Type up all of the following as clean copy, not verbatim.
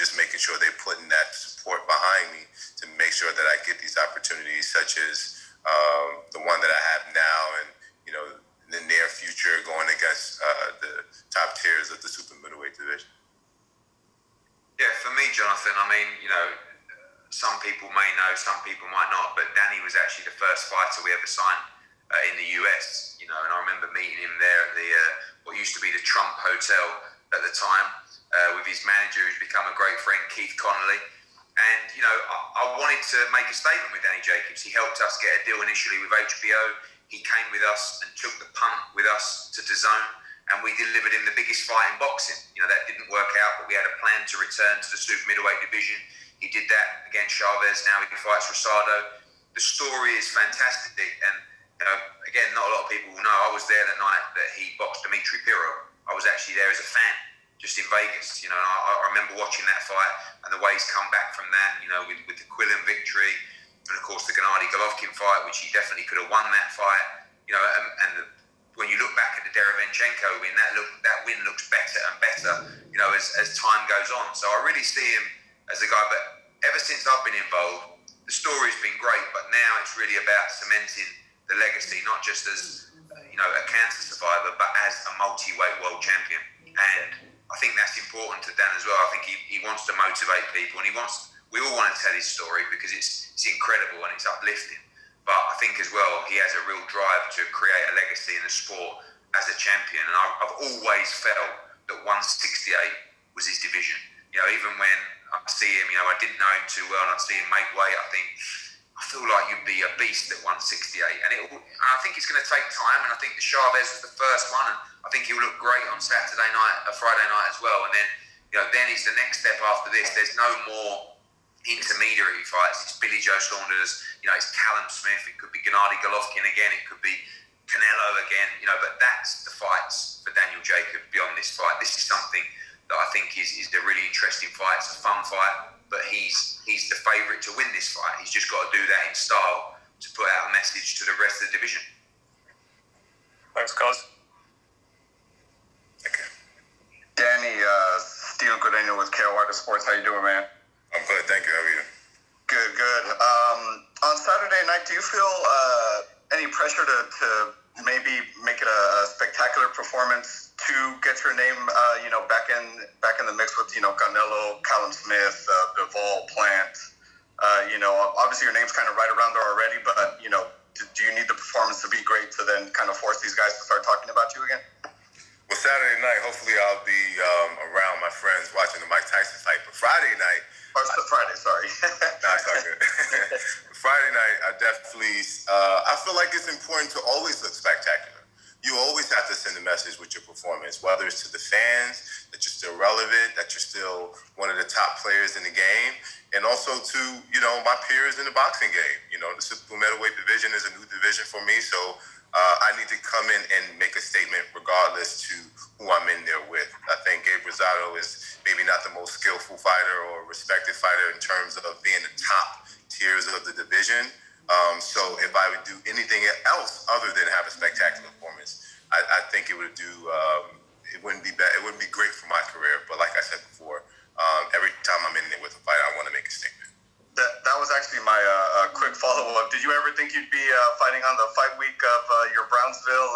just making sure they're putting that support behind me to make sure that I get these opportunities, such as the one that I have now, and in the near future going against the top tiers of the super middleweight division. Yeah, for me, Jonathan, I mean, some people may know, some people might not, but Danny was actually the first fighter we ever signed in the US, and I remember meeting him there at the what used to be the Trump Hotel at the time, with his manager, who's become a great friend, Keith Connolly. And, I wanted to make a statement with Danny Jacobs. He helped us get a deal initially with HBO. He came with us and took the punt with us to DAZN, and we delivered him the biggest fight in boxing. That didn't work out, but we had a plan to return to the super middleweight division. He did that against Chavez. Now he fights ROSADO. The story is fantastic, and again, not a lot of people will know. I was there the night that he boxed Dimitri Piro. I was actually there as a fan, just in Vegas. And I remember watching that fight and the way he's come back from that. With the Quillen victory, and of course the Gennady Golovkin fight, which he definitely could have won that fight. When you look back at the Derevyanchenko win, that win looks better and better. As time goes on. So I really see him as a guy. But ever since I've been involved, the story's been great. But now it's really about cementing the legacy, not just as a cancer survivor, but as a multi-weight world champion. And I think that's important to Dan as well. I think he wants to motivate people, and we all want to tell his story because it's incredible and it's uplifting. But I think as well, he has a real drive to create a legacy in the sport as a champion. And I've always felt that 168 was his division. Even when I see him, I didn't know him too well, and I'd see him make weight, I feel like you'd be a beast at 168. And I think it's going to take time, and I think the Chavez was the first one, and I think he'll look great on Friday night as well. And then, then it's the next step after this. There's no more intermediary fights. It's Billy Joe Saunders, it's Callum Smith, it could be Gennady Golovkin again, it could be Canelo again, but that's the fights for Daniel Jacobs beyond this fight. This is something that I think is a really interesting fight. It's a fun fight, but he's the favourite to win this fight. He's just got to do that in style to put out a message to the rest of the division. Thanks, Cos. Okay. Danny, Steven Cordeno with KOR Sports. How you doing, man? I'm good, thank you. How are you? Good. On Saturday night, do you feel any pressure to maybe make it a spectacular performance to get your name, back in the mix with, Canelo, Callum Smith, Bivol, Plant? Obviously your name's kind of right around there already, but, do you need the performance to be great to then kind of force these guys to start talking about you again? Well, Saturday night, hopefully I'll be around my friends watching the Mike Tyson fight. But Friday night... Friday, sorry. No, it's all good. Friday night, I definitely... I feel like it's important to always look spectacular. You always have to send a message with your performance, whether it's to the fans, that you're still relevant, that you're still one of the top players in the game, and also to, my peers in the boxing game. The super middleweight division is a new division for me, so I need to come in and make a statement regardless to who I'm in there with. I think Gabe ROSADO is maybe not the most skillful fighter or respected fighter in terms of being the top tiers of the division. So if I would do anything else other than have a spectacular performance, I think it would do. It wouldn't be bad. It wouldn't be great for my career. But like I said before, every time I'm in there with a fight, I want to make a statement. That was actually my quick follow-up. Did you ever think you'd be fighting on the fight week of your Brownsville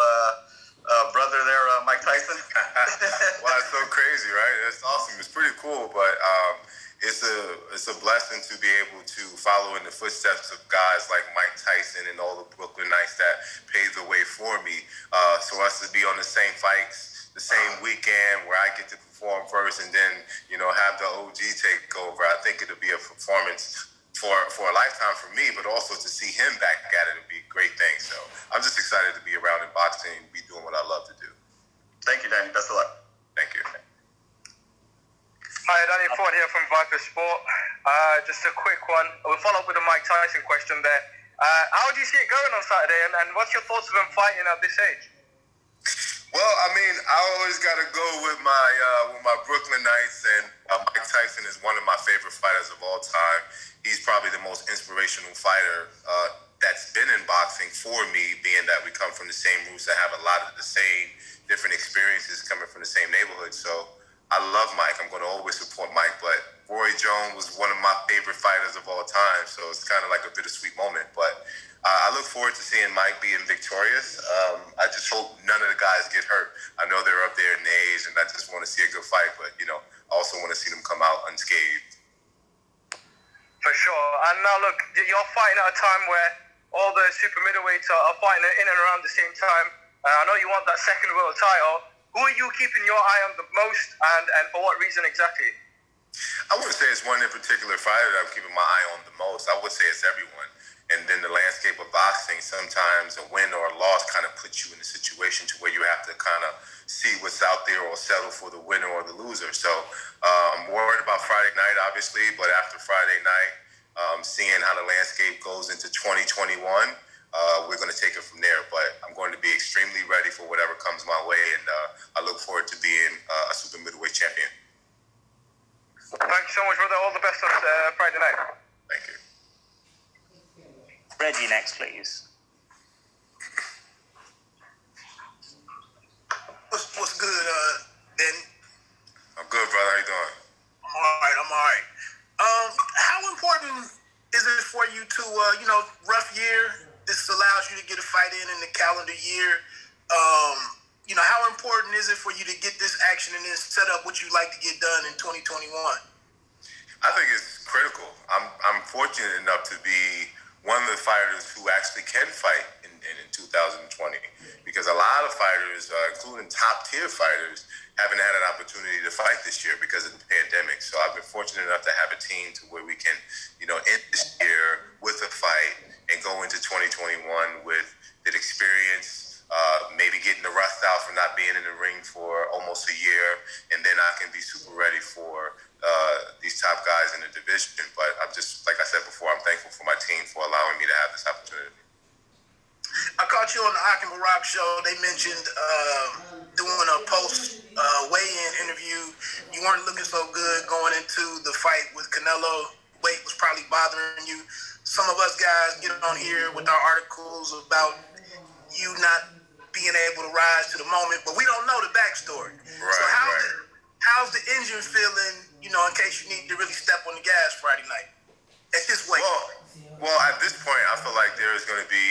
brother there, Mike Tyson? Well, it's so crazy, right? It's awesome. It's pretty cool, but it's a blessing to be able to follow in the footsteps of guys like Mike Tyson and all the Brooklynites that paved the way for me. So us to be on the same fights, the same weekend where I get to perform first and then, have the OG take over, I think it'll be a performance for a lifetime for me, but also to see him back at it would be a great thing. So I'm just excited to be around in boxing and be doing what I love to do. Thank you, Danny. Best of luck. Thank you. Hi, Danny Ford here from Viper Sport. Just a quick one. We'll follow up with the Mike Tyson question there. How do you see it going on Saturday, and what's your thoughts of him fighting at this age? Well, I always got to go with my Brooklynites, and Mike Tyson is one of my favorite fighters of all time. He's probably the most inspirational fighter that's been in boxing for me, being that we come from the same roots and have a lot of the same different experiences coming from the same neighborhood. So I love Mike. I'm going to always support Mike, but Roy Jones was one of my favorite fighters of all time, so it's kind of like a bittersweet moment. But I look forward to seeing Mike being victorious. I just hope none of the guys get hurt. I know they're up there in age, and I just want to see a good fight, but, I also want to see them come out unscathed. For sure. And now, look, you're fighting at a time where all the super middleweights are fighting in and around the same time. I know you want that second world title. Who are you keeping your eye on the most, and for what reason exactly? I wouldn't say it's one in particular fighter that I'm keeping my eye on the most. I would say it's everyone. And then the landscape of boxing, sometimes a win or a loss kind of puts you in a situation to where you have to kind of see what's out there or settle for the winner or the loser. So I'm worried about Friday night, obviously, but after Friday night, seeing how the landscape goes into 2021, we're going to take it from there. But I'm going to be extremely ready for whatever comes my way, and I look forward to being a super middleweight champion. Thank you so much, brother. All the best on Friday night. Thank you. Reggie next, please. What's good, Danny? I'm good, brother. How you doing? I'm all right. How important is it for you to, rough year? This allows you to get a fight in the calendar year. How important is it for you to get this action and this set up what you like to get done in 2021? I think it's critical. I'm fortunate enough to be one of the fighters who actually can fight in 2020, because a lot of fighters, including top-tier fighters, haven't had an opportunity to fight this year because of the pandemic. So I've been fortunate enough to have a team to where we can, end this year with a fight and go into 2021 with that experience, maybe getting the rust out from not being in the ring for almost a year, and then I can be super ready for these top guys in the division. But I'm just, like I said before, I'm thankful for my team for allowing me to have this opportunity. I caught you on the Hakim Rock show. They mentioned doing a post weigh-in interview. You weren't looking so good going into the fight with Canelo. Weight was probably bothering you. Some of us guys get on here with our articles about you not being able to rise to the moment, but we don't know the backstory. Right, so how's the engine feeling, in case you need to really step on the gas Friday night at this weight? Well, at this point, I feel like there is going to be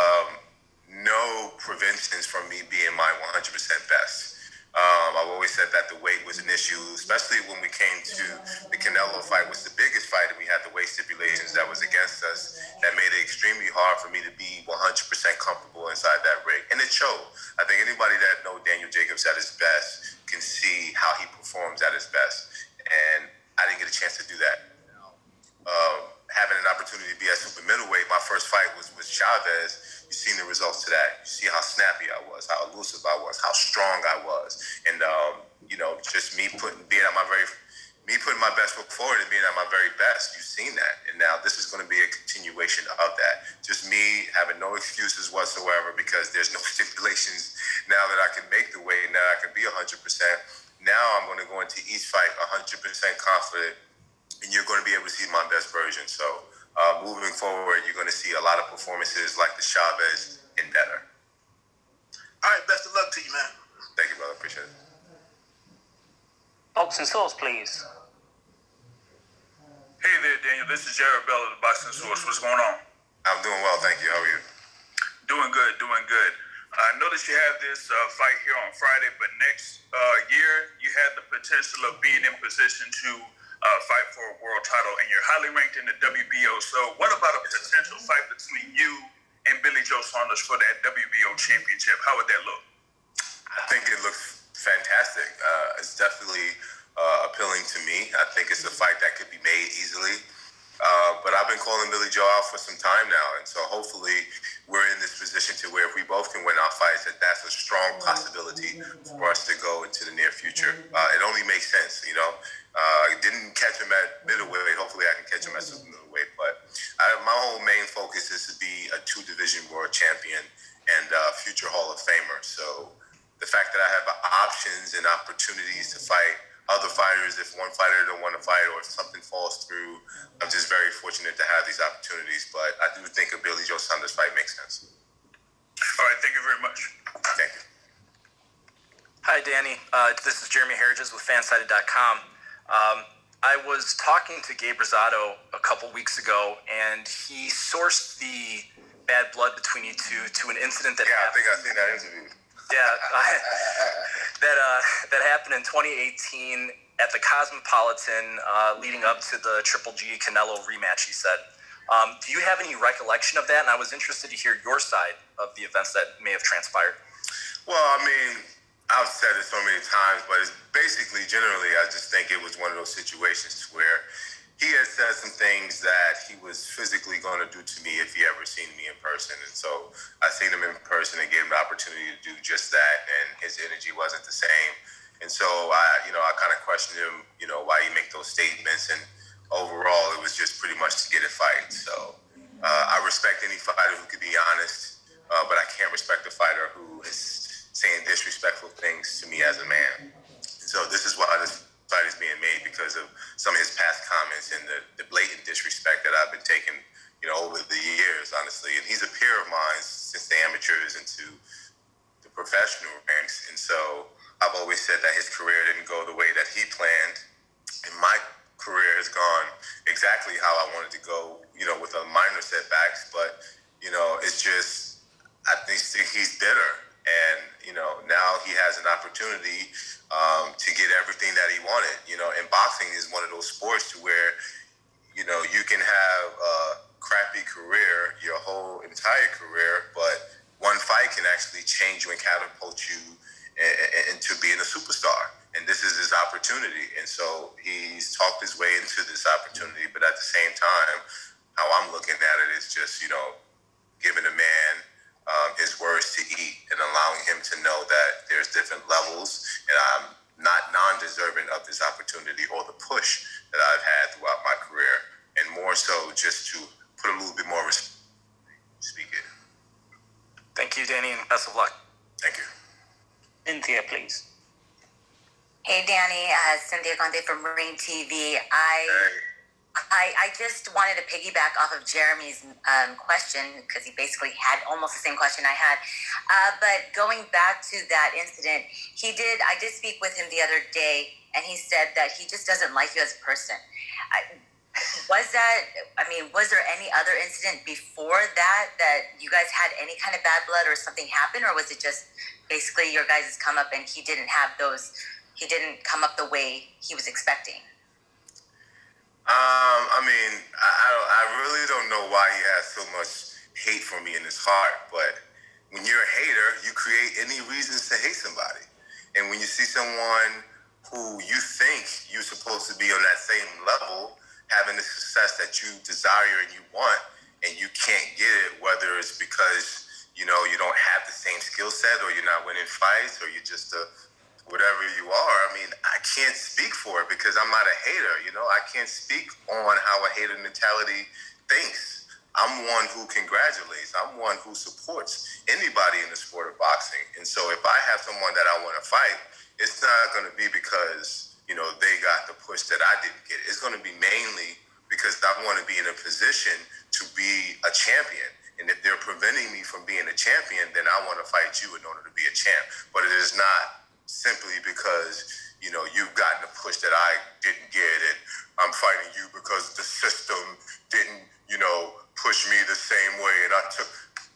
no preventions from me being my 100% best. I've always said that the weight was an issue, especially when we came to the Canelo fight, was the biggest fight, and we had the weight stipulations that was against us. That made it extremely hard for me to be 100% comfortable inside that ring. And it showed. I think anybody that knows Daniel Jacobs at his best can see how he performs at his best. And I didn't get a chance to do that. Having an opportunity to be at super middleweight, my first fight was with Chavez. You've seen the results to that. You see how snappy I was, how elusive I was, how strong I was. And, just me putting my best foot forward and being at my very best. You've seen that. And now this is going to be a continuation of that. Just me having no excuses whatsoever, because there's no stipulations now that I can make the weight, now I can be 100%. Now I'm going to go into each fight 100% confident, and you're going to be able to see my best version. So moving forward, you're going to see a lot of performances like the Chavez and better. All right, best of luck to you, man. Thank you, brother. Appreciate it. Boxing Source, please. Hey there, Daniel. This is Jared Bell of the Boxing Source. What's going on? I'm doing well, thank you. How are you? Doing good. I noticed you have this fight here on Friday, but next year you had the potential of being in position to fight for a world title, and you're highly ranked in the WBO. So what about a potential fight between you and Billy Joe Saunders for that WBO championship? How would that look? I think it looks fantastic. It's definitely appealing to me. I think it's a fight that could be made easily. But I've been calling Billy Joe out for some time now, and so hopefully we're in this position to where if we both can win our fights, that's a strong possibility for us to go into the near future. It only makes sense, I didn't catch him at middleweight. Hopefully I can catch him at super middleweight. But my whole main focus is to be a 2-division world champion and future Hall of Famer. So the fact that I have options and opportunities to fight other fighters, if one fighter don't want to fight or if something falls through, I'm just very fortunate to have these opportunities. But I do think a Billy Joe Saunders fight makes sense. All right, thank you very much. Thank you. Hi, Danny. This is Jeremy Harridges with Fansided.com. I was talking to Gabe Rosado a couple weeks ago, and he sourced the bad blood between you two to an incident that happened. I think I've seen that interview. Yeah, that happened in 2018 at the Cosmopolitan, leading up to the Triple G CANELO rematch, he said. Do you have any recollection of that? And I was interested to hear your side of the events that may have transpired. Well, I mean, I've said it so many times, but it's basically, generally, I just think it was one of those situations where he had said some things that he was physically going to do to me if he ever seen me in person. And so I seen him in person and gave him the opportunity to do just that, and his energy wasn't the same. And so I kind of questioned him, why he make those statements. And overall, it was just pretty much to get a fight. So I respect any fighter who could be honest, but I can't respect a fighter who is saying disrespectful things to me as a man. And so this is why this fight is being made, because of some of his past comments and the blatant disrespect that I've been taking, over the years, honestly. And he's a peer of mine since the amateurs into the professional ranks. And so I've always said that his career didn't go the way that he planned. And my career has gone exactly how I wanted to go, with a minor setbacks. But, it's just, I think he's bitter. And, now he has an opportunity to get everything that he wanted. And boxing is one of those sports to where, you can have a crappy career, your whole entire career, but one fight can actually change you and catapult you into being a superstar. And this is his opportunity. And so he's talked his way into this opportunity. But at the same time, how I'm looking at it is just, giving a man his words to eat and allowing him to know that there's different levels, and I'm not non-deserving of this opportunity or the push that I've had throughout my career, and more so just to put a little bit more respect. Speak it. Thank you, Danny, and best of luck. Thank you. Cynthia, please. Hey, Danny. Cynthia Conte from Ring TV. I just wanted to piggyback off of Jeremy's question, because he basically had almost the same question I had. But going back to that incident, I did speak with him the other day, and he said that he just doesn't like you as a person. Was there any other incident before that you guys had any kind of bad blood or something happen, or was it just basically your guys' come up and he didn't come up the way he was expecting? I really don't know why he has so much hate for me in his heart, but when you're a hater, you create any reasons to hate somebody. And when you see someone who you think you're supposed to be on that same level, having the success that you desire and you want, and you can't get it, whether it's because, you don't have the same skill set, or you're not winning fights, or you're just whatever you are. I can't speak for it because I'm not a hater, I can't speak on how a hater mentality thinks. I'm one who congratulates. I'm one who supports anybody in the sport of boxing. And so if I have someone that I want to fight, it's not going to be because, they got the push that I didn't get. It's going to be mainly because I want to be in a position to be a champion. And if they're preventing me from being a champion, then I want to fight you in order to be a champ. But it is not simply because, you've gotten a push that I didn't get, and I'm fighting you because the system didn't, push me the same way. And I took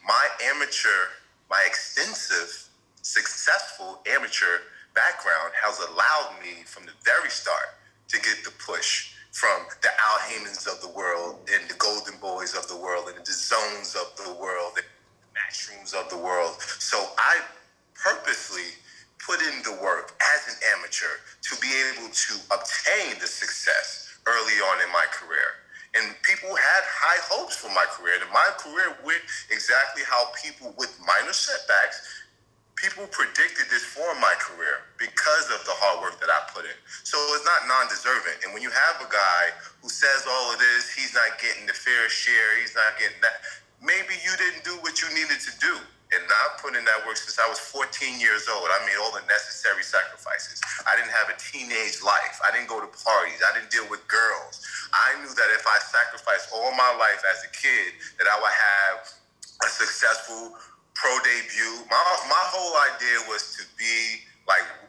my extensive, successful amateur background has allowed me from the very start to get the push from the Al Haymans of the world and the Golden Boys of the world and the Zones of the world and the Matchrooms of the world. So I purposely put in the work as an amateur to be able to obtain the success early on in my career. And people had high hopes for my career. And my career went exactly how people with minor setbacks, people predicted this for my career because of the hard work that I put in. So it's not non-deserving. And when you have a guy who says all of this, he's not getting the fair share, he's not getting that, maybe you didn't do what you needed to do. And I've put in that work since I was 14 years old. I made all the necessary sacrifices. I didn't have a teenage life. I didn't go to parties. I didn't deal with girls. I knew that if I sacrificed all my life as a kid, that I would have a successful pro debut. My whole idea was to be like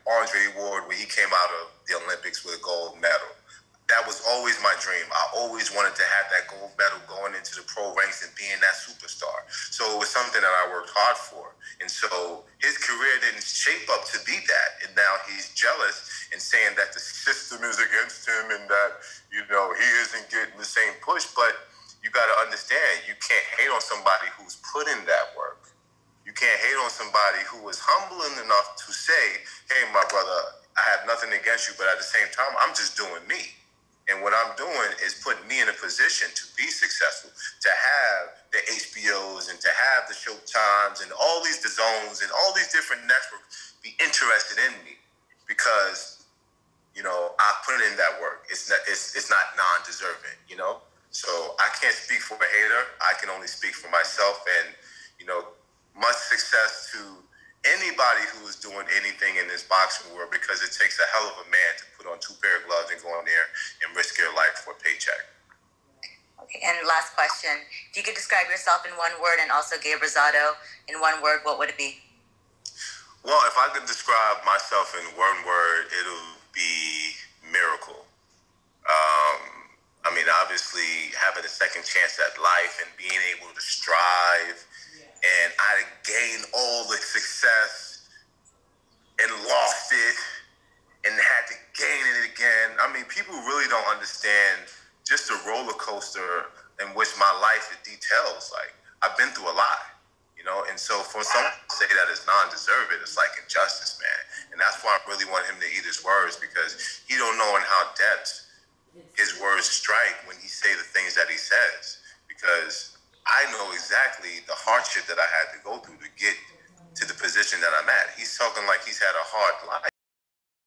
Andre Ward when he came out of the Olympics with a gold medal. That was always my dream. I always wanted to have that gold medal going into the pro ranks and being that superstar. So it was something that I worked hard for. And so his career didn't shape up to be that. And now he's jealous and saying that the system is against him and that, you know, he isn't getting the same push. But you got to understand, you can't hate on somebody who's put in that work. You can't hate on somebody who is humble enough to say, hey, my brother, I have nothing against you, but at the same time, I'm just doing me. And what I'm doing is putting me in a position to be successful, to have the HBOs and to have the Showtimes and all these DAZNs and all these different networks be interested in me because, you know, I put in that work. It's not non-deserving, you know? So I can't speak for a hater. I can only speak for myself. And, you know, much success to anybody who is doing anything in this boxing world because it takes a hell of a man to put on 2 pair of gloves and go in there and risk your life for a paycheck. Okay, and last question. If you could describe yourself in one word and also Gabe Rosado in one word, what would it be? Well, if I could describe myself in one word, it'll be miracle. I mean, obviously having a second chance at life and being able to strive, and I gained all the success and lost it and had to gain it again. I mean, people really don't understand just the roller coaster in which my life it details. Like, I've been through a lot, you know? And so for someone to say that it's non-deserved, it's like injustice, man. And that's why I really want him to eat his words because he don't know in how depth his words strike when he say the things that he says. Because I know exactly the hardship that I had to go through to get to the position that I'm at. He's talking like he's had a hard life.